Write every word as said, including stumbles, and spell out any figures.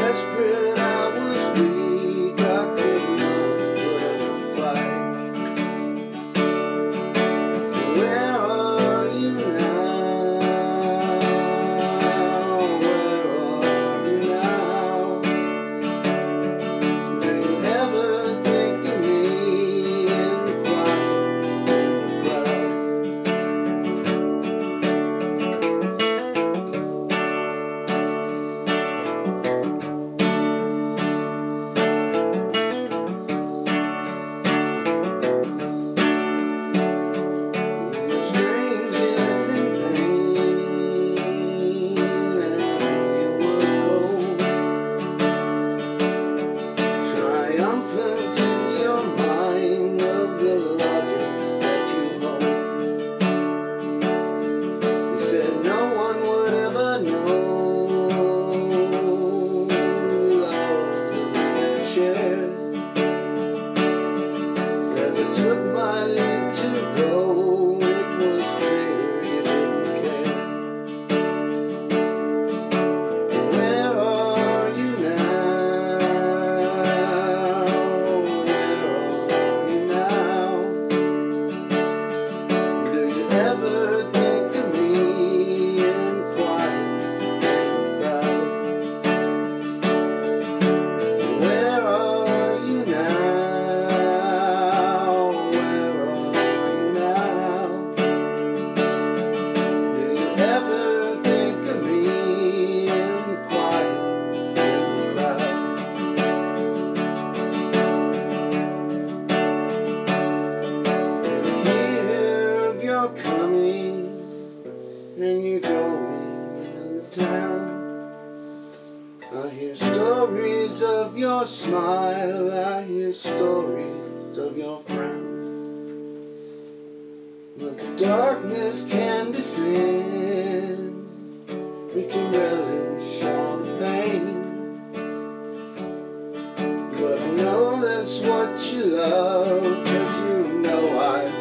desperate, I was weak, I couldn't run, but I could fight. Where are you now? Where are you now? Do you ever think of me in the quiet crowd? Triumphant in your mind of the logic that you hold. You said no one would ever know the love that we shared. As I took my leave to go, it was clear you didn't care. Where are you now? Ever think of me in the quiet crowd? Where are you now? Where are you now? Do you ever think of me in the quiet crowd? Hear of your coming and you going in the town. I hear stories of your smile, I hear stories of your frown. But the darkness can descend, we can relish all the pain. But I know that's what you love, 'cause you know I